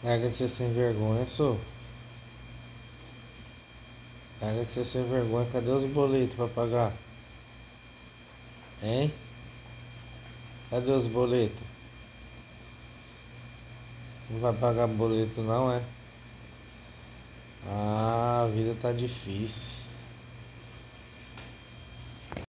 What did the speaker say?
Pega de ser sem vergonha, sou. Pega de ser sem vergonha. Cadê os boletos pra pagar? Hein? Cadê os boletos? Não vai pagar boleto não, é? Ah, a vida tá difícil.